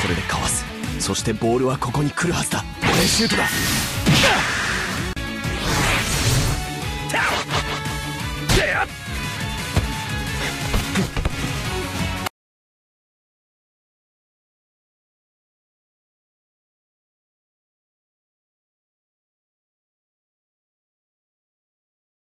これでかわす。そしてボールはここに来るはずだ。ボレーシュートだ。